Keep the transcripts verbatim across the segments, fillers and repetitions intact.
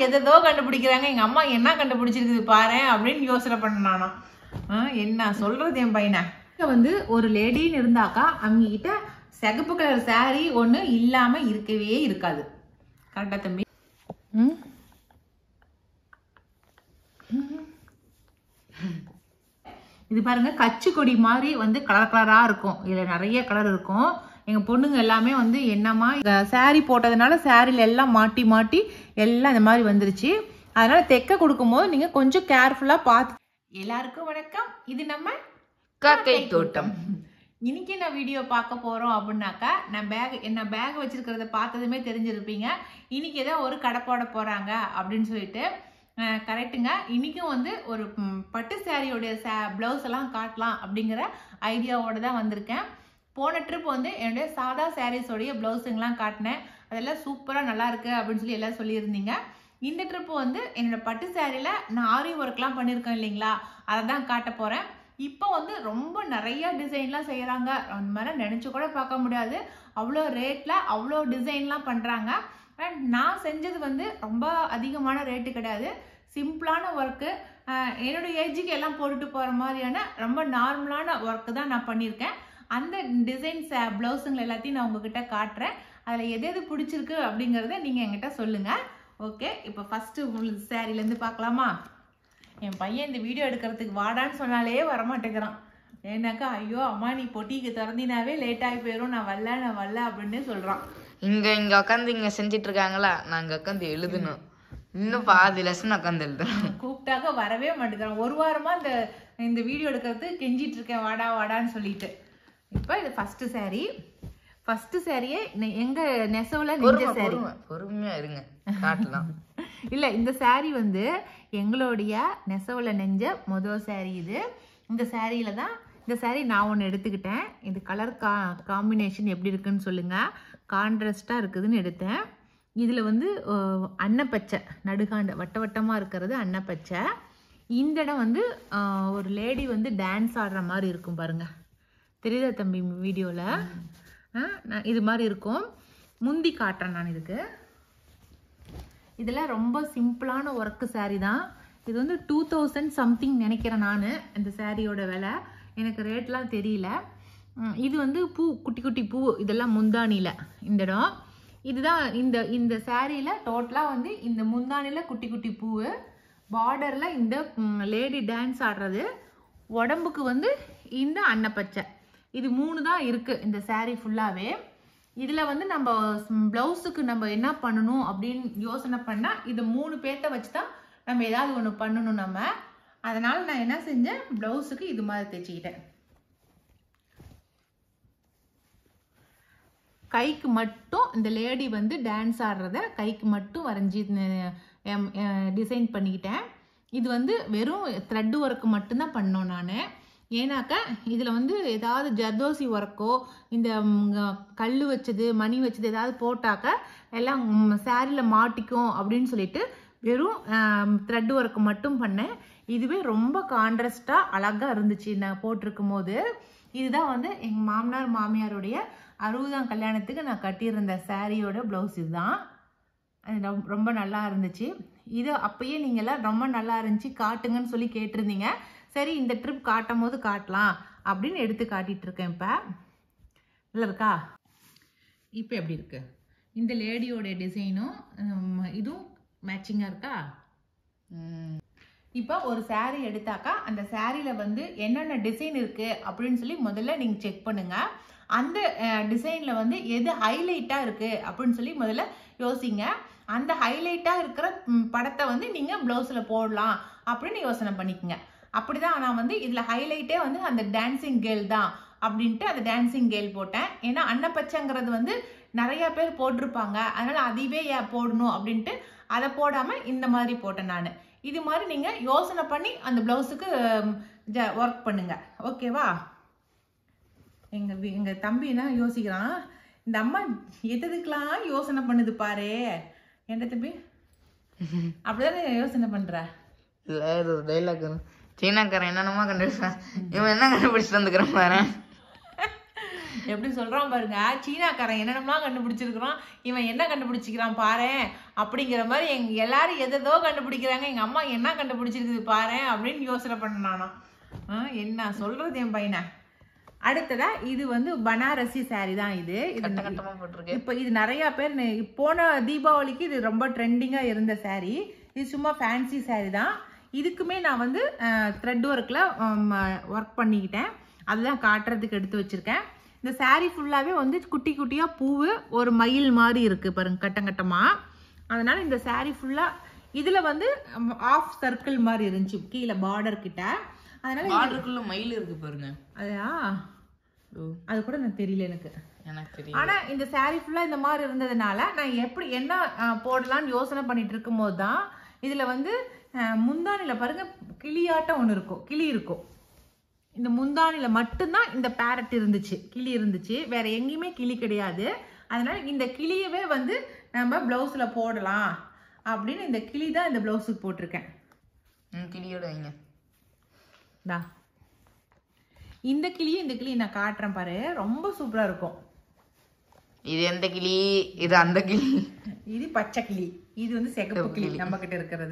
எதோ கண்டுபிடிக்கிறாங்க, எங்க அம்மா என்ன கண்டுபிடிச்சிருக்குது பாரு அப்படின்னு யோசனை பண்ணானா. என்ன சொல்றது என் பையனை. வந்து ஒரு லேடின்னு இருந்தாக்கா அவங்க கிட்ட சிகப்பு கலர் சாரி ஒண்ணு இல்லாம இருக்கவே இருக்காது. கரெக்டா தம்பி? இது பாருங்க, கச்சு கொடி மாதிரி வந்து கலர் கலரா இருக்கும். இதுல நிறைய கலர் இருக்கும். எங்க பொண்ணுங்க எல்லாமே வந்து என்னமா சாரி போட்டதுனால சாரில எல்லாம் மாட்டி மாட்டி எல்லாம் இந்த மாதிரி வந்துருச்சு. அதனால தைக்க கொடுக்கும் போது நீங்க கொஞ்சம் கேர்ஃபுல்லா பார்த்து. எல்லாருக்கும் வணக்கம். இது நம்ம காக்கைத்தோட்டம். இன்னைக்கு நான் வீடியோ பார்க்க போறோம் அப்படின்னாக்கா, நான் பேக் என்ன பேக் வச்சிருக்கிறத பார்த்ததுமே தெரிஞ்சிருப்பீங்க. இன்னைக்கு ஏதோ ஒரு கடை போட போறாங்க அப்படின்னு சொல்லிட்டு. கரெக்டுங்க. இன்னைக்கும் வந்து ஒரு பட்டு சாரியோடைய சா பிளவுஸ் எல்லாம் காட்டலாம் அப்படிங்கிற ஐடியாவோட தான் வந்திருக்கேன். போன ட்ரிப் வந்து என்னுடைய சாதா சாரீஸோடைய பிளவுஸுங்கெல்லாம் காட்டினேன். அதெல்லாம் சூப்பராக நல்லா இருக்கு அப்படின்னு சொல்லி எல்லாம் சொல்லியிருந்தீங்க. இந்த ட்ரிப் வந்து என்னோட பட்டு சாரியில் நான் ஆரி ஒர்க்லாம் பண்ணியிருக்கேன் இல்லைங்களா, அதை தான் காட்ட போகிறேன். இப்போ வந்து ரொம்ப நிறைய டிசைன்லாம் செய்கிறாங்க. அந்த மாதிரி நினச்சி கூட பார்க்க முடியாது. அவ்வளோ ரேட்டில் அவ்வளோ டிசைன்லாம் பண்ணுறாங்க. அண்ட் நான் செஞ்சது வந்து ரொம்ப அதிகமான ரேட்டு கிடையாது. சிம்பிளான ஒர்க்கு, என்னுடைய ஏஜுக்கு எல்லாம் போட்டுட்டு போகிற மாதிரியான ரொம்ப நார்மலான ஒர்க்கு தான் நான் பண்ணியிருக்கேன். அந்த டிசைன்ஸ் ப்ளவுஸுங்களை எல்லாத்தையும் நான் உங்ககிட்ட காட்டுறேன். அதில் எது எது பிடிச்சிருக்கு அப்படிங்கிறத நீங்கள் என்கிட்ட சொல்லுங்கள். ஓகே, இப்போ ஃபஸ்ட்டு உங்களுக்கு சாரிலேருந்து பார்க்கலாமா? என் பையன் இந்த வீடியோ எடுக்கிறதுக்கு வாடான்னு சொன்னாலே வரமாட்டேங்கிறான். ஏன்னாக்கா, ஐயோ அம்மா நீ பொட்டிக்கு திறந்தினாவே லேட் ஆகி போயிடும், நான் வரல நான் வரல அப்படின்னு சொல்கிறான். இங்க இங்க உட்காந்து இங்க செஞ்சிட்டு இருக்காங்களா, நாங்க உட்காந்து எழுதணும். இன்னும் பாதி லெசன் உட்காந்து எழுதணும். கூப்பிட்டாக்க வரவே மாட்டேங்கிறான். ஒரு வாரமா இந்த இந்த வீடியோ எடுக்கிறது கெஞ்சிட்டு இருக்கேன், வாடா வாடான்னு சொல்லிட்டு. இப்போ இது ஃபர்ஸ்ட் சாரி. ஃபர்ஸ்ட் சாரியே எங்க நெசவுல நெஞ்ச சாரி. பொறுமையா இருங்க, காட்டலாம். இல்ல, இந்த சாரி வந்து எங்களுடைய நெசவுல நெஞ்ச முதல் சாரி. இது இந்த சாரியில தான் இந்த சாரி நான் ஒன்று எடுத்துக்கிட்டேன். இது கலர் கா காம்பினேஷன் எப்படி இருக்குன்னு சொல்லுங்க. கான்ட்ராஸ்டாக இருக்குதுன்னு எடுத்தேன். இதில் வந்து அன்னப்பச்சை நடுகாண்ட வட்ட வட்டமாக இருக்கிறது அன்னப்பச்சை. இந்த இடம் வந்து ஒரு லேடி வந்து டான்ஸ் ஆடுற மாதிரி இருக்கும் பாருங்க. தெரியுதா தம்பி வீடியோவில்? இது மாதிரி இருக்கும். முந்தி காட்டுறேன் நான். இதுக்கு இதெல்லாம் ரொம்ப சிம்பிளான ஒர்க்கு சாரி தான். இது வந்து டூ தௌசண்ட் சம்திங் நினைக்கிறேன் நான். இந்த சாரியோட விலை எனக்கு ரேட்லாம் தெரியல. இது வந்து பூ, குட்டி குட்டி பூ, இதெல்லாம் முந்தானியில் இந்த இடம். இதுதான் இந்த இந்த சாரியில் டோட்டலாக வந்து இந்த முந்தானியில் குட்டி குட்டி பூ, பார்டரில் இந்த லேடி டான்ஸ் ஆடுறது, உடம்புக்கு வந்து இந்த அன்னப்பச்சை. இது மூணு தான் இருக்குது இந்த சாரி ஃபுல்லாகவே. இதில் வந்து நம்ம ப்ளவுஸுக்கு நம்ம என்ன பண்ணணும் அப்படின்னு யோசனை பண்ணால் இது மூணு பேர்த்த வச்சு தான் நம்ம ஏதாவது ஒன்று பண்ணணும் நம்ம. அதனால் நான் என்ன செஞ்சேன், ப்ளவுஸுக்கு இது மாதிரி தைச்சிக்கிட்டேன். கைக்கு மட்டும் இந்த லேடி வந்து டான்ஸ் ஆடுறத கைக்கு மட்டும் வரைஞ்சி டிசைன் பண்ணிக்கிட்டேன். இது வந்து வெறும் த்ரெட் ஒர்க்கு மட்டும்தான் பண்ணோம் நான். ஏன்னாக்கா இதில் வந்து ஏதாவது ஜர்தோசி ஒர்க்கோ இந்த கல் வச்சது மணி வச்சது ஏதாவது போட்டாக்க எல்லாம் சாரியில் மாட்டிக்கும் அப்படின்னு சொல்லிட்டு வெறும் த்ரெட் ஒர்க்கு மட்டும் பண்ணேன். இதுவே ரொம்ப கான்ட்ராஸ்டாக அழகாக இருந்துச்சு நான் போட்டிருக்கும் போது. இதுதான் வந்து எங்கள் மாமனார் மாமியாருடைய அறுபதாம் கல்யாணத்துக்கு நான் கட்டியிருந்த சாரியோட ப்ளவுஸ். இதுதான். அது ரொம்ப நல்லா இருந்துச்சு. இது அப்பயே நீங்கள்லாம் ரொம்ப நல்லா இருந்துச்சு காட்டுங்கன்னு சொல்லி கேட்டிருந்தீங்க. சரி, இந்த ட்ரிப் காட்டும் போது காட்டலாம் அப்படின்னு எடுத்து காட்டிட்டு இருக்கேன். இப்போ இல்லை இருக்கா? இப்போ எப்படி இருக்கு இந்த லேடியோட டிசைனும் இதுவும் மேட்சிங்காக இருக்கா? இப்போ ஒரு சாரீ எடுத்தாக்கா அந்த சாரியில் வந்து என்னென்ன டிசைன் இருக்குது அப்படின்னு சொல்லி முதல்ல நீங்கள் செக் பண்ணுங்கள். அந்த டிசைனில் வந்து எது ஹைலைட்டாக இருக்குது அப்படின்னு சொல்லி முதல்ல யோசிங்க. அந்த ஹைலைட்டாக இருக்கிற படத்தை வந்து நீங்கள் ப்ளவுஸில் போடலாம் அப்படின்னு யோசனை பண்ணிக்கோங்க. அப்படி தான் நான் வந்து இதில் ஹைலைட்டே வந்து அந்த டான்ஸிங் கேர்ள் தான் அப்படின்ட்டு அந்த டான்ஸிங் கேர்ள் போட்டேன். ஏன்னா அன்னப்பச்சைங்கிறது வந்து நிறையா பேர் போட்டிருப்பாங்க, அதனால் அதுவே ஏன் போடணும் அப்படின்ட்டு அதை போடாமல் இந்த மாதிரி போட்டேன் நான். இது மாதிரி நீங்கள் யோசனை பண்ணி அந்த ப்ளவுஸுக்கு ஜ ஒர்க் பண்ணுங்க. ஓகேவா? எங்கள் எங்கள் தம்பினா யோசிக்கிறான், இந்த அம்மா எதுக்கெல்லாம் யோசனை பண்ணுது பாரு. என்ன தம்பி அப்படிதானே யோசனை பண்ணுற? டைலாக் சீனாக்காரன் என்னென்னமா கண்டுபிடிச்சான், இவன் என்ன கண்டுபிடிச்சிட்டு வந்துக்கிறான் பாரு. எப்படி சொல்றான் பாருங்க, சீனாக்காரன் என்னென்னலாம் கண்டுபிடிச்சிருக்கிறான், இவன் என்ன கண்டுபிடிச்சிக்கிறான் பாரு அப்படிங்கிற மாதிரி எங்க எல்லாரும் எதோ கண்டுபிடிக்கிறாங்க, எங்க அம்மா என்ன கண்டுபிடிச்சிருக்குது பாரு அப்படின்னு யோசனை பண்ணானா. என்ன சொல்றது என் பையனை. அடுத்ததா இது வந்து பனாரசி சாரி தான். இது இப்ப இது நிறைய பேர் போன தீபாவளிக்கு இது ரொம்ப ட்ரெண்டிங்கா இருந்த சாரி. இது சும்மா ஃபேன்சி சாரி தான். இதுக்குமே நான் வந்து த்ரெட் ஒர்க்ல ஒர்க் பண்ணிக்கிட்டேன், அதுதான் காட்டுறதுக்கு எடுத்து வச்சிருக்கேன். இந்த சாரி ஃபுல்லாவே வந்து குட்டி குட்டியா பூவு ஒரு மயில் மாதிரி இருக்கு பாருங்க, கட்டம் கட்டமா. அதனால இந்த சாரி ஃபுல்லா இதுல வந்து ஆஃப் சர்க்கிள் மாதிரி இருந்துச்சு கீழே பார்டர் கிட்ட. அதனால பார்டருக்குள்ள மயில் இருக்கு பாருங்க. அதையா அது கூட எனக்கு தெரியல எனக்கு எனக்கு தெரியல. ஆனா இந்த சாரி ஃபுல்லா இந்த மாதிரி இருந்ததுனால நான் எப்படி என்ன போடலாம்னு யோசனை பண்ணிட்டு இருக்கும் போது தான் இதுல வந்து முந்தானில பாருங்க கிளியாட்டம் ஒண்ணு இருக்கும், கிளி இருக்கும். இந்த முந்தானில மட்டும்தான் இந்த பேரட் இருந்துச்சு, கிளி இருந்துச்சு, வேற எங்கேயுமே கிளி கிடையாது. அதனால இந்த கிளியவே வந்து நம்ம பிளவுஸ்ல போடலாம் அப்படின்னு இந்த கிளி தான் இந்த பிளவுஸுக்கு போட்டிருக்கேன். கிளியோட வைங்க. இந்த கிளியும் இந்த கிளி நான் காட்டுறேன் பாரு, ரொம்ப சூப்பரா இருக்கும். இது எந்த கிளி? இது அந்த கிளி. இது பச்சை கிளி, இது வந்து சிகப்பு கிளி நம்ம கிட்ட இருக்கிறது.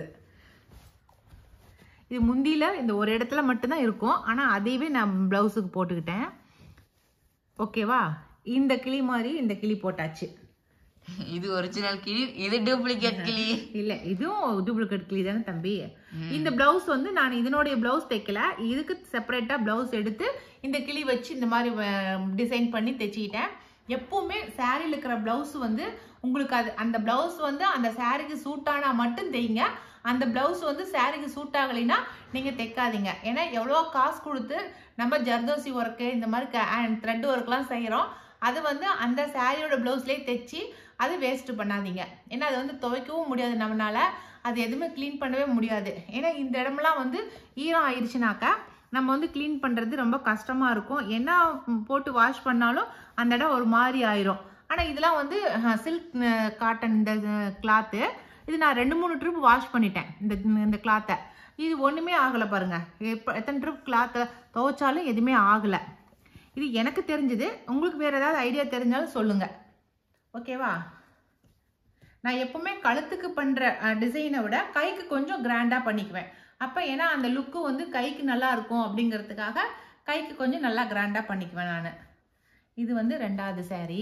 இது முந்தியில இந்த ஒரு இடத்துல மட்டும்தான் இருக்கும், ஆனா அதையவே நான் பிளவுஸுக்கு போட்டுக்கிட்டேன். ஓகேவா? இந்த கிளி மாதிரி இந்த கிளி போட்டாச்சு. இது ஒரிஜினல் கிளி, இது டூப்ளிகேட் கிளி. இல்ல இதுவும் டூப்ளிகேட் கிளி தானே தம்பி. இந்த பிளவுஸ் வந்து நான் இதனுடைய பிளவுஸ் தைக்கல, இதுக்கு செப்பரேட்டா பிளவுஸ் எடுத்து இந்த கிளி வச்சு இந்த மாதிரி டிசைன் பண்ணி தைச்சிக்கிட்டேன். எப்பவுமே சாரியில் இருக்கிற பிளவுஸ் வந்து உங்களுக்கு அது அந்த பிளவுஸ் வந்து அந்த சாரிக்கு சூட் ஆனா மட்டும் தைங்க. அந்த பிளவுஸ் வந்து சாரிக்கு சூட் ஆகலைன்னா நீங்க தைக்காதீங்க. ஏன்னா எவ்வளோ காசு கொடுத்து நம்ம ஜர்தோசி ஒர்க்கு இந்த மாதிரி த்ரெட் ஒர்க்லாம் செய்யறோம், அது வந்து அந்த சாரியோட பிளவுஸ்லேயே தைச்சி அது வேஸ்ட் பண்ணாதீங்க. ஏன்னா அது வந்து துவைக்கவும் முடியாது நம்மளால, அது எதுவுமே கிளீன் பண்ணவே முடியாது. ஏன்னா இந்த இடமெல்லாம் வந்து ஈரம் ஆயிடுச்சுனாக்கா நம்ம வந்து கிளீன் பண்ணுறது ரொம்ப கஷ்டமாக இருக்கும். என்ன போட்டு வாஷ் பண்ணாலும் அந்த இடம் ஒரு மாதிரி ஆயிரும். ஆனால் இதெல்லாம் வந்து சில்க் காட்டன் இந்த கிளாத்து, இது நான் ரெண்டு மூணு ட்ரிப் வாஷ் பண்ணிட்டேன் இந்த இந்த கிளாத்தை. இது ஒன்றுமே ஆகலை பாருங்க, எப்போ எத்தனை ட்ரிப் கிளாத்தை துவைச்சாலும் எதுவுமே ஆகலை. இது எனக்கு தெரிஞ்சது, உங்களுக்கு வேறு ஏதாவது ஐடியா தெரிஞ்சாலும் சொல்லுங்கள். ஓகேவா? நான் எப்பவுமே கழுத்துக்கு பண்ணுற டிசைனை விட கைக்கு கொஞ்சம் கிராண்டாக பண்ணிக்குவேன். அப்போ ஏன்னா அந்த லுக்கு வந்து கைக்கு நல்லா இருக்கும் அப்படிங்கிறதுக்காக கைக்கு கொஞ்சம் நல்லா கிராண்டாக பண்ணிக்குவேன் நான். இது வந்து ரெண்டாவது சாரி.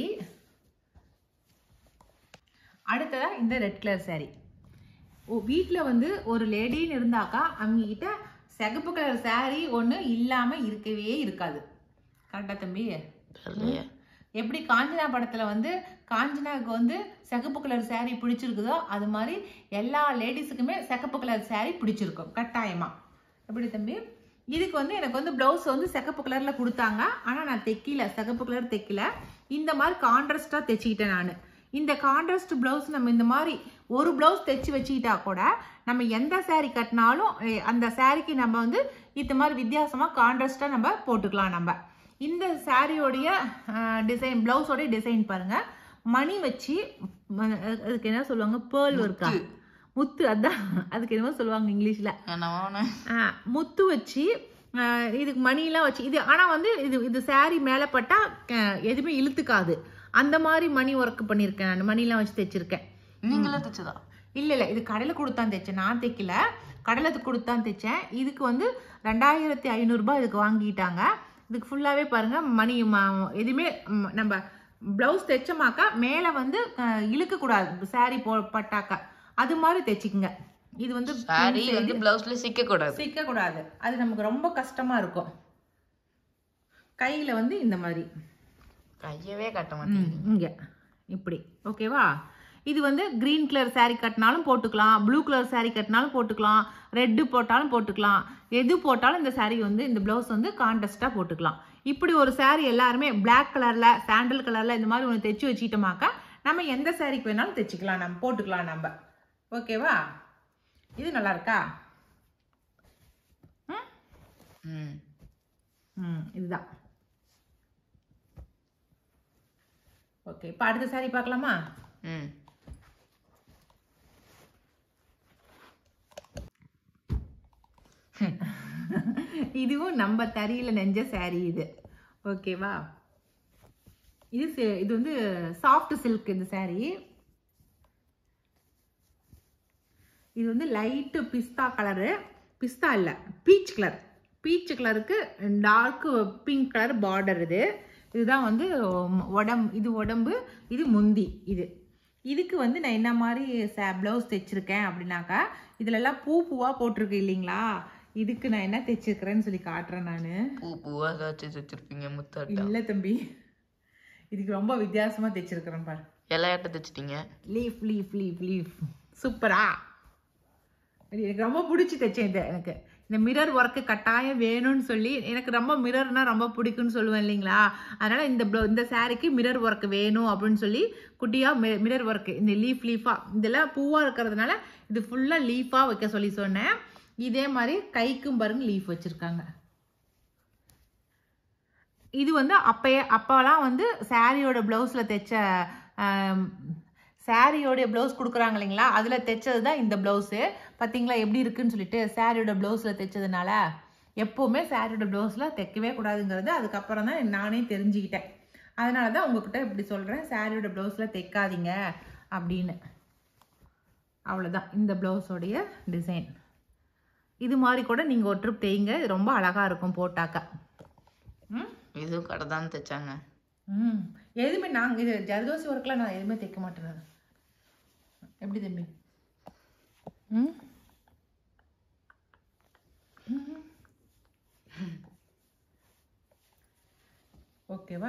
அடுத்ததா இந்த ரெட் கலர் சாரி. ஓ வீட்டில் வந்து ஒரு லேடின்னு இருந்தாக்கா அவங்க கிட்ட சிகப்பு கலர் சாரி ஒன்று இல்லாமல் இருக்கவே இருக்காது. கரெக்டா தம்பி? எப்படி காஞ்சனா படத்துல வந்து காஞ்சனாவுக்கு வந்து சிகப்பு கலர் சாரி பிடிச்சிருக்குதோ அது மாதிரி எல்லா லேடிஸுக்குமே சிகப்பு கலர் சாரி பிடிச்சிருக்கும் கட்டாயமா. எப்படி தம்பி? இதுக்கு வந்து எனக்கு வந்து பிளவுஸ் வந்து சிகப்பு கலர்ல கொடுத்தாங்க, ஆனா நான் தைக்கல, சிகப்பு கலர் தைக்கல, இந்த மாதிரி கான்ட்ராஸ்டா தைச்சிக்கிட்டேன் நான். இந்த கான்ட்ராஸ்ட் பிளவுஸ் நம்ம இந்த மாதிரி ஒரு பிளவுஸ் தைச்சு வச்சுக்கிட்டா கூட நம்ம எந்த சாரி கட்டினாலும் அந்த சாரிக்கு நம்ம வந்து இந்த மாதிரி வித்தியாசமா கான்ட்ராஸ்டா நம்ம போட்டுக்கலாம். நம்ம இந்த சாரியோடைய டிசைன் பிளவுஸோடைய டிசைன் பாருங்க, மணி வச்சு அதுக்கு என்ன சொல்லுவாங்க, பேர்ல் ஒர்க்கா, முத்து, அதான் அதுக்கு என்னமோ சொல்லுவாங்க இங்கிலீஷ்ல, முத்து வச்சு இதுக்கு மணிலாம் வச்சு இது. ஆனா வந்து இது இது சாரி மேல பட்டா எதுவுமே இழுத்துக்காது, அந்த மாதிரி மணி ஒர்க் பண்ணிருக்கேன் நான், மணிலாம் வச்சு தைச்சிருக்கேன். நீங்களே தைச்சதா? இல்ல இல்ல இது கடையில கொடுத்தான் தைச்சேன், நான் தைக்கல, கடையில கொடுத்தான் தைச்சேன். இதுக்கு வந்து ரெண்டாயிரத்தி ஐநூறு ரூபாய் இதுக்கு வாங்கிட்டாங்க. இதுக்கு ஃபுல்லாவே பாருங்க மணி, எதுவுமே நம்ம பிளவுஸ் தைச்சமாக்கா மேல வந்து இழுக்க கூடாது, சாரி போ பட்டாக்கா அது மாதிரி தைச்சிக்குங்க. இது வந்து சாரி வந்து பிளவுஸ்ல சிக்க கூடாது, சிக்க கூடாது, அது நமக்கு ரொம்ப கஷ்டமா இருக்கும். கையில வந்து இந்த மாதிரி கையவே கட்ட மாட்டேங்க இங்க இப்படி. ஓகேவா? இது வந்து கிரீன் கலர் சாரி கட்டினாலும் போட்டுக்கலாம், ப்ளூ கலர் சாரி கட்டினாலும் போட்டுக்கலாம், ரெட்டு போட்டாலும் போட்டுக்கலாம், எது போட்டாலும் இந்த சாரி வந்து இந்த பிளவுஸ் வந்து கான்ட்ராஸ்டா போட்டுக்கலாம். இப்படி ஒரு சாரி எல்லாருமே பிளாக் கலர்ல சாண்டல் கலர்ல இந்த மாதிரி ஒன்று தைச்சு வச்சுக்கிட்டோமாக்கா நம்ம எந்த சாரிக்கு வேணாலும் தைச்சிக்கலாம், நம்ம போட்டுக்கலாம் நம்ம. ஓகேவா? இது நல்லா இருக்கா? ம் ம் இதுதான். ஓகே, இப்போ அடுத்த சாரி பார்க்கலாமா? ம் இதுவும் நம்ம தறியில நெஞ்ச சாரி இது. ஓகேவா? இது இது வந்து சாஃப்ட் சில்க் இந்த saree. இது வந்து லைட் பிஸ்தா கலரு, பிஸ்தா இல்ல பீச் கலர், பீச் கலருக்கு டார்க் பிங்க் கலர் பார்டர். இது இதுதான் வந்து உடம்பு, இது உடம்பு, இது முந்தி. இது இதுக்கு வந்து நான் என்ன மாதிரி பிளவுஸ் தைச்சிருக்கேன் அப்படின்னாக்கா, இதுல எல்லாம் பூ பூவா போட்டிருக்கு இல்லைங்களா, இதுக்கு நான் என்ன தைச்சிருக்கிறேன்னு சொல்லி காட்டுறேன். நான் பூ பூவா தைச்சிருப்பீங்க முத்தாட்டா? இல்ல தம்பி, இதுக்கு ரொம்ப வித்தியாசமா தைச்சிருக்கிறேன் பாரு. எல்லாட்ட தைச்சிட்டீங்க. லீஃப் லீஃப் லீஃப் லீஃப் சூப்பரா, எனக்கு ரொம்ப பிடிச்சி தைச்சேன். இது எனக்கு இந்த மிரர் ஒர்க்கு கட்டாயம் வேணும்னு சொல்லி, எனக்கு ரொம்ப மிரர்னா ரொம்ப பிடிக்கும்னு சொல்லுவேன் இல்லைங்களா, அதனால இந்த இந்த சாரிக்கு மிரர் ஒர்க் வேணும் அப்படின்னு சொல்லி குட்டியா மிரர் ஒர்க் இந்த லீஃப் லீஃபா இதெல்லாம் பூவா இருக்கிறதுனால இது ஃபுல்லா லீஃபா வைக்க சொல்லி சொன்னேன். இதே மாதிரி கைக்கும் பாருங்க லீஃப் வச்சிருக்காங்க. இது வந்து அப்பயே அப்பெல்லாம் வந்து சாரியோட பிளவுஸ்ல தைச்ச சாரியோட பிளவுஸ் கொடுக்குறாங்க இல்லைங்களா, அதுல தைச்சது தான் இந்த பிளவுஸு. பார்த்தீங்களா எப்படி இருக்குன்னு சொல்லிட்டு, சாரியோட பிளவுஸ்ல தைச்சதுனால எப்பவுமே சாரியோட பிளவுஸ்ல தைக்கவே கூடாதுங்கிறது அதுக்கப்புறம் தான் நானே தெரிஞ்சுக்கிட்டேன். அதனால தான் உங்ககிட்ட இப்படி சொல்றேன், சாரியோட பிளவுஸ்ல தைக்காதீங்க அப்படின்னு. அவ்வளோதான் இந்த பிளவுஸோடைய டிசைன். இது மாதிரி கூட நீங்க ஒரு ட்ரிப் தைங்க, ரொம்ப அழகா இருக்கும் போட்டாக்கா. ம் இதுவும் கடை தான் தைச்சாங்க. ம் எதுவுமே நாங்கள் இது ஜர்தோசி ஒர்க்கில் நான் எதுவுமே தைக்க மாட்டேன். எப்படி தம்பி? ம் ஓகேவா?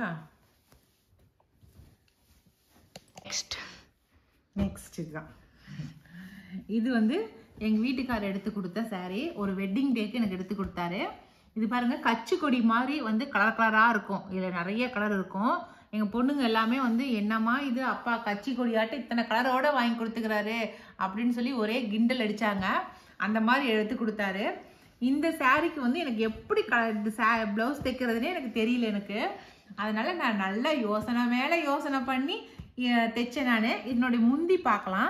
நெக்ஸ்ட் நெக்ஸ்ட் இதுதான். இது வந்து எங்கள் வீட்டுக்காரர் எடுத்து கொடுத்த சாரீ, ஒரு வெட்டிங் டேக்கு எனக்கு எடுத்து கொடுத்தாரு. இது பாருங்க கச்சி கொடி மாதிரி வந்து கலர் கலராக இருக்கும், இதில் நிறைய கலர் இருக்கும். எங்கள் பொண்ணுங்க எல்லாமே வந்து என்னம்மா இது அப்பா கச்சி கொடியாட்டு இத்தனை கலரோட வாங்கி கொடுத்துக்கிறாரு அப்படின்னு சொல்லி ஒரே கிண்டல் அடித்தாங்க. அந்த மாதிரி எடுத்து கொடுத்தாரு. இந்த சாரீக்கு வந்து எனக்கு எப்படி கலர் ப்ளவுஸ் தைக்கிறதுனே எனக்கு தெரியல எனக்கு. அதனால நான் நல்லா யோசனை மேலே யோசனை பண்ணி தைச்சேன் நான். என்னுடைய முந்தி பார்க்கலாம்.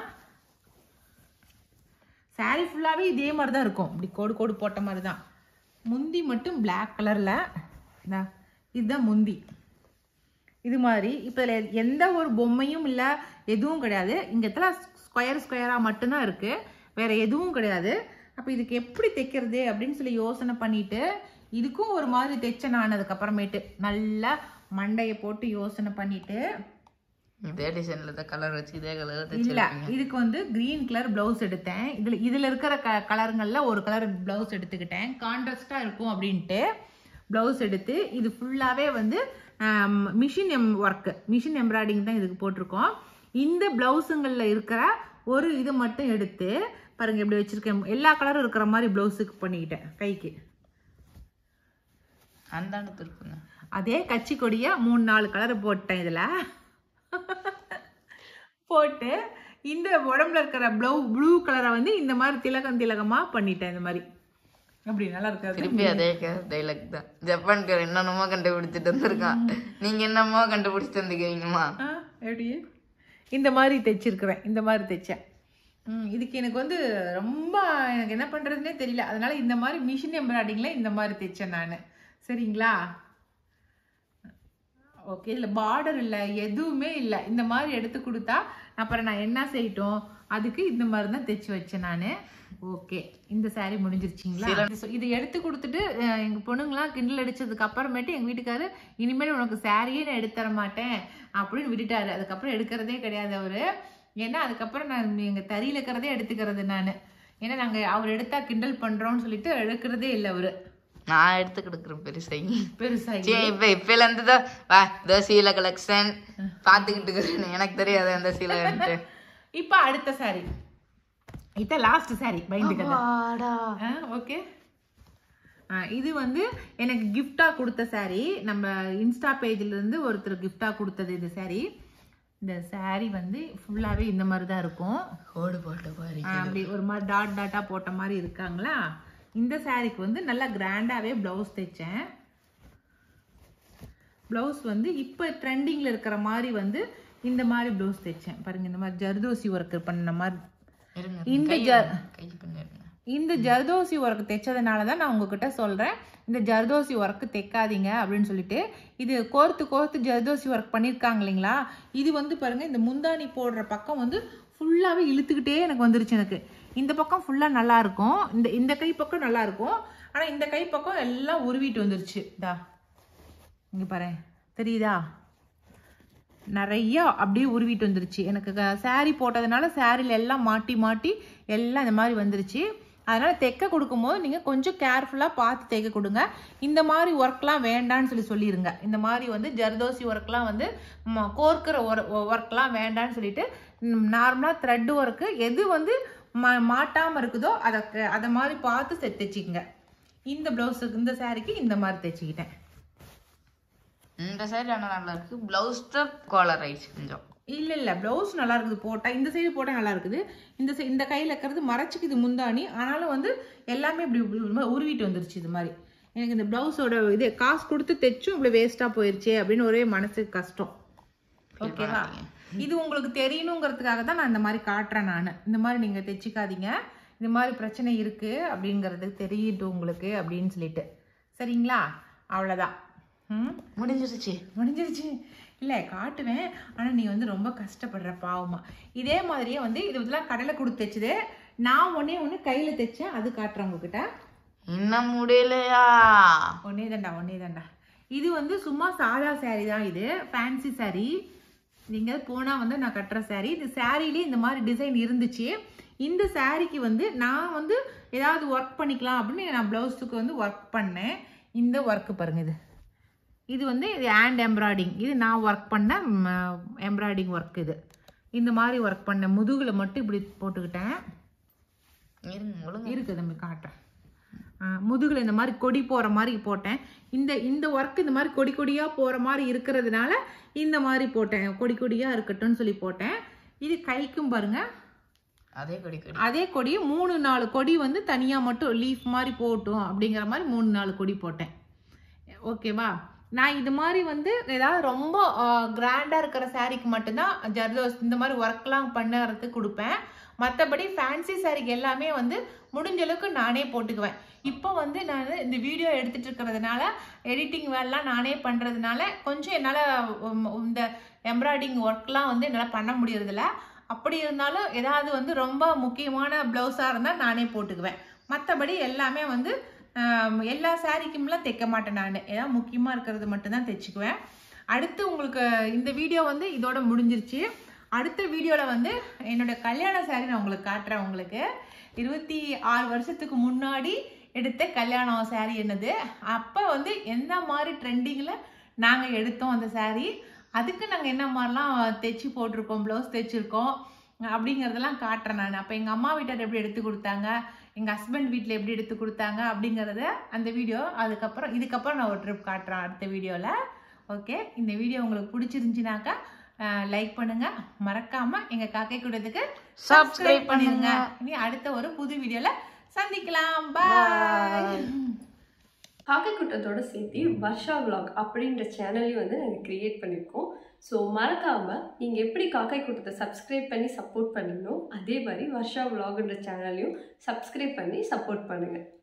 சாரீ ஃபுல்லாகவே இதே மாதிரி தான் இருக்கும், இப்படி கோடு கோடு போட்ட மாதிரி தான். முந்தி மட்டும் பிளாக் கலரில், இதுதான் முந்தி. இது மாதிரி இப்போ இதில் எந்த ஒரு பொம்மையும் இல்லை, எதுவும் கிடையாது. இங்கே எத்தனை ஸ்கொயர் ஸ்கொயராக மட்டும்தான் இருக்குது, வேறு எதுவும் கிடையாது. அப்போ இதுக்கு எப்படி தைக்கிறது அப்படின்னு சொல்லி யோசனை பண்ணிட்டு, இதுக்கும் ஒரு மாதிரி தைச்சேன் நான். அதுக்கப்புறமேட்டு நல்லா மண்டையை போட்டு யோசனை பண்ணிட்டு, இதே டிசைன்ல தான் கலர் வச்சு இதே கலர் இல்ல, இதுக்கு வந்து கிரீன் கலர் பிளவுஸ் எடுத்தேன். இதுல இதுல இருக்கிற க கலருங்கள்ல ஒரு கலர் பிளவுஸ் எடுத்துக்கிட்டேன், கான்ட்ராஸ்டா இருக்கும் அப்படின்ட்டு பிளவுஸ் எடுத்து, இது ஃபுல்லாவே வந்து machine M work, machine embroidering தான் இதுக்கு போட்டிருக்கோம். இந்த பிளவுஸுங்கள்ல இருக்கிற ஒரு இது மட்டும் எடுத்து பாருங்க எப்படி வச்சிருக்கேன். எல்லா கலரும் இருக்கிற மாதிரி பிளவுஸுக்கு பண்ணிக்கிட்டேன் கைக்கு. அந்த திருப்புங்க அதே கச்சி கொடியா மூணு நாலு கலர் போட்டேன் இதுல போட்டு, இந்த உடம்புல இருக்கிற ப்ளவு ப்ளூ கலரை வந்து இந்த மாதிரி திலகம் திலகமா பண்ணிட்டேன். இந்த மாதிரி அப்படி நல்லா இருக்காது. திருப்பி அதே டைலாக் தான். ஜப்பான்கார என்னென்னமோ கண்டுபிடிச்சிட்டு வந்திருக்கான், நீங்க என்னமோ கண்டுபிடிச்சிட்டு வந்துக்கிறீங்கம்மா. எப்படி இந்த மாதிரி தைச்சிருக்கிறேன், இந்த மாதிரி தைச்சேன். ம் இதுக்கு எனக்கு வந்து ரொம்ப எனக்கு என்ன பண்றதுன்னே தெரியல. அதனால இந்த மாதிரி மிஷின் எம்ப்ராய்டிங்ல இந்த மாதிரி தைச்சேன் நான். சரிங்களா? ஓகே, இல்லை பார்டர் இல்லை, எதுவுமே இல்லை. இந்த மாதிரி எடுத்து கொடுத்தா அப்புறம் நான் என்ன செய்யட்டும், அதுக்கு இந்த மாதிரி தான் தைச்சு வச்சேன் நான். ஓகே, இந்த சாரீ முடிஞ்சிருச்சிங்களா? இதை எடுத்து கொடுத்துட்டு எங்கள் பொண்ணுங்களாம் கிண்டல் அடிச்சதுக்கு அப்புறமேட்டு எங்கள் வீட்டுக்காரு, இனிமேல் உனக்கு சாரியே நான் எடுத்து தர மாட்டேன் அப்படின்னு விட்டுட்டாரு. அதுக்கப்புறம் எடுக்கிறதே கிடையாது அவரு. ஏன்னா அதுக்கப்புறம் நான் எங்கள் தறியில் இருக்கிறதே எடுத்துக்கிறது நான். ஏன்னா நாங்கள் அவர் எடுத்தா கிண்டல் பண்ணுறோம்னு சொல்லிட்டு எடுக்கிறதே இல்லை அவரு. நான் எடுத்து கொடுக்குறேன் பெருசாகி பெருசாகி. இப்போ இப்போல இருந்து தான் வா இந்த சீலை கலெக்ஷன் பார்த்துக்கிட்டு இருக்கிறேன், எனக்கு தெரியாது அந்த சீலை. இப்போ அடுத்த சாரி, இதான் லாஸ்ட் சாரி பைண்டுக்கு. ஓகே, இது வந்து எனக்கு கிஃப்டா கொடுத்த சாரி. நம்ம இன்ஸ்டா பேஜ்ல இருந்து ஒருத்தர் கிஃப்டா கொடுத்தது இந்த சாரி. இந்த சாரி வந்து ஃபுல்லாவே இந்த மாதிரி தான் இருக்கும், கோடு போட்ட மாதிரி அப்படி ஒரு மாதிரி டாட் டாட்டா போட்ட மாதிரி இருக்காங்களா. இந்த சாரிக்கு வந்து நல்லா கிராண்டாவே பிளவுஸ் தைச்சேன். பிளவுஸ் வந்து இப்போ ட்ரெண்டிங்ல இருக்கிற மாதிரி வந்து இந்த மாதிரி பிளவுஸ் தைச்சேன் பாருங்க. இந்த மாதிரி ஜர்தோசி ஒர்க் பண்ண மாதிரி. இந்த இந்த ஜர்தோசி ஒர்க் தைச்சதுனால தான் நான் உங்ககிட்ட சொல்றேன் இந்த ஜர்தோசி ஒர்க் தைக்காதீங்க அப்படின்னு சொல்லிட்டு. இது கோர்த்து கோர்த்து ஜர்தோசி ஒர்க் பண்ணியிருக்காங்க இல்லைங்களா, இது வந்து பாருங்க இந்த முந்தானி போடுற பக்கம் வந்து ஃபுல்லாகவே இழுத்துக்கிட்டே எனக்கு வந்துருச்சு. எனக்கு இந்த பக்கம் ஃபுல்லாக நல்லா இருக்கும், இந்த இந்த கை பக்கம் நல்லா இருக்கும், ஆனால் இந்த கை பக்கம் எல்லாம் உருவிட்டு வந்துருச்சு. இதா இங்கே பாரு தெரியுதா, நிறைய அப்படியே உருவிட்டு வந்துருச்சு. எனக்கு சாரீ போட்டதுனால சாரியில் எல்லாம் மாட்டி மாட்டி எல்லாம் இந்த மாதிரி வந்துருச்சு. அதனால தைக்க கொடுக்கும்போது நீங்கள் கொஞ்சம் கேர்ஃபுல்லாக பார்த்து தைக்க கொடுங்க. இந்த மாதிரி ஒர்க்லாம் வேண்டான்னு சொல்லி சொல்லிடுங்க. இந்த மாதிரி வந்து ஜர்தோசி ஒர்க்லாம் வந்து கோர்க்கிற ஒர்க்லாம் வேண்டான்னு சொல்லிட்டு நார்மலாக த்ரெட் ஒர்க்கு எது வந்து மா மாட்டாமல் இருக்குதோ அதை அதை மாதிரி பார்த்து தைச்சிக்கங்க. இந்த ப்ளவுஸுக்கு இந்த சாரிக்கு இந்த மாதிரி தைச்சிக்கிட்டேன். இந்த சைடு நல்லா இருக்கு, பிளவுஸ் தான் காலர் ஆயிடுச்சு கொஞ்சம். இல்லை இல்லை ப்ளவுஸ் நல்லா இருக்குது போட்டால், இந்த சைடு போட்டால் நல்லா இருக்குது. இந்த சை இந்த கையில் இருக்கிறது மறைச்சிக்குது முந்தானி, ஆனாலும் வந்து எல்லாமே இப்படி உருவிட்டு வந்துருச்சு. இது மாதிரி எனக்கு இந்த ப்ளவுஸோட இது காசு கொடுத்து தைச்சும் இப்படி வேஸ்ட்டாக போயிடுச்சு அப்படின்னு ஒரே மனசுக்கு கஷ்டம். ஓகேவா, இது உங்களுக்கு தெரியணுங்கிறதுக்காக தான் நான் இந்த மாதிரி காட்டுறேன். நான் இந்த மாதிரி நீங்கள் தைச்சிக்காதீங்க, இந்த மாதிரி பிரச்சனை இருக்குது அப்படிங்கிறது தெரியட்டும் உங்களுக்கு அப்படின்னு சொல்லிட்டு. சரிங்களா, அவ்வளோதான். ம் முடிஞ்சிருச்சு முடிஞ்சிருச்சு இல்லை காட்டுவேன், ஆனால் நீ வந்து ரொம்ப கஷ்டப்படுற பாவமா. இதே மாதிரியே வந்து இது இதெல்லாம் கடலை கொடுத்து தைச்சது, நான் ஒன்னே ஒன்று கையில் தைச்சேன், அது காட்டுறேன் உங்ககிட்ட. இன்னும் முடியலையா? ஒன்னே தாண்டா ஒன்னே தாண்டா இது வந்து சும்மா சாதா சாரீ தான், இது ஃபேன்சி சாரீ. நீங்கள் போனால் வந்து நான் கட்டுற சாரீ. இது சாரீலேயே இந்த மாதிரி டிசைன் இருந்துச்சு. இந்த சாரீக்கு வந்து நான் வந்து ஏதாவது ஒர்க் பண்ணிக்கலாம் அப்படின்னு நான் ப்ளவுஸுக்கு வந்து ஒர்க் பண்ணேன். இந்த ஒர்க்கு பாருங்க, இது இது வந்து இது ஹேண்ட் எம்ப்ராய்டிங், இது நான் ஒர்க் பண்ண எம்ப்ராய்டிங் ஒர்க். இது இந்த மாதிரி ஒர்க் பண்ண முதுகில் மட்டும் இப்படி போட்டுக்கிட்டேன். இருக்குது நம்ம காட்டுறேன். முதுகில் இந்த மாதிரி கொடி போகிற மாதிரி போட்டேன். இந்த இந்த ஒர்க் இந்த மாதிரி கொடி கொடியாக போகிற மாதிரி இருக்கிறதுனால இந்த மாதிரி போட்டேன், கொடி கொடியாக இருக்கட்டும்னு சொல்லி போட்டேன். இது கைக்கும் பாருங்க அதே கொடி கொடி அதே கொடி மூணு நாலு கொடி வந்து தனியாக மட்டும் லீஃப் மாதிரி போட்டும் அப்படிங்கிற மாதிரி மூணு நாலு கொடி போட்டேன். ஓகேவா, நான் இது மாதிரி வந்து ஏதாவது ரொம்ப கிராண்டாக இருக்கிற சாரீக்கு மட்டும்தான் ஜர்தோஸ் இந்த மாதிரி ஒர்க்லாம் பண்ணுறதுக்கு கொடுப்பேன். மற்றபடி ஃபேன்சி சாரீக்கு எல்லாமே வந்து முடிஞ்ச அளவுக்கு நானே போட்டுக்குவேன். இப்போ வந்து நான் இந்த வீடியோ எடுத்துகிட்டு இருக்கிறதுனால எடிட்டிங் வேலைலாம் நானே பண்ணுறதுனால கொஞ்சம் என்னால் இந்த எம்ப்ராய்டிங் ஒர்க்லாம் வந்து என்னால் பண்ண முடியறதில்ல. அப்படி இருந்தாலும் ஏதாவது வந்து ரொம்ப முக்கியமான ப்ளவுஸாக இருந்தால் நானே போட்டுக்குவேன். மற்றபடி எல்லாமே வந்து எல்லா சாரீக்கும்லாம் தைக்க மாட்டேன். நான் ஏதாவது முக்கியமாக இருக்கிறது மட்டும்தான் தைச்சிக்குவேன். அடுத்து உங்களுக்கு இந்த வீடியோ வந்து இதோட முடிஞ்சிருச்சு. அடுத்த வீடியோவில் வந்து என்னோடய கல்யாண சாரீ நான் உங்களுக்கு காட்டுறேன். உங்களுக்கு இருபத்தி ஆறு வருஷத்துக்கு முன்னாடி எடுத்த கல்யாணம் சாரீ என்னது, அப்போ வந்து எந்த மாதிரி ட்ரெண்டிங்கில் நாங்கள் எடுத்தோம் அந்த சாரீ, அதுக்கு நாங்கள் என்ன மாதிரிலாம் தைச்சி போட்டிருக்கோம், ப்ளவுஸ் தைச்சிருக்கோம் அப்படிங்கிறதெல்லாம் காட்டுறேன் நான். அப்போ எங்கள் அம்மா வீட்டார் எப்படி எடுத்து கொடுத்தாங்க, எங்கள் ஹஸ்பண்ட் வீட்டில் எப்படி எடுத்து கொடுத்தாங்க அப்படிங்கிறத அந்த வீடியோ அதுக்கப்புறம் இதுக்கப்புறம் நான் ஒரு ட்ரிப் காட்டுறேன் அடுத்த வீடியோவில். ஓகே, இந்த வீடியோ உங்களுக்கு பிடிச்சிருந்துச்சினாக்கா லைக் பண்ணுங்க, மறக்காம எங்க காக்கை கூட்டத்துக்கு சப்ஸ்கிரைப் பண்ணுங்க. இனி அடுத்த ஒரு புது வீடியோல சந்திக்கலாம். பாய். காக்கை கூட்டத்தோட சேர்த்து வர்ஷா விலாக் அப்படின்ற சேனலையும் வந்து நாங்கள் கிரியேட் பண்ணியிருக்கோம். ஸோ மறக்காமல் நீங்கள் எப்படி காக்கை கூட்டத்தை சப்ஸ்கிரைப் பண்ணி சப்போர்ட் பண்ணணும், அதே மாதிரி வர்ஷா விலாக்ன்ற சேனலையும் சப்ஸ்கிரைப் பண்ணி சப்போர்ட் பண்ணுங்கள்.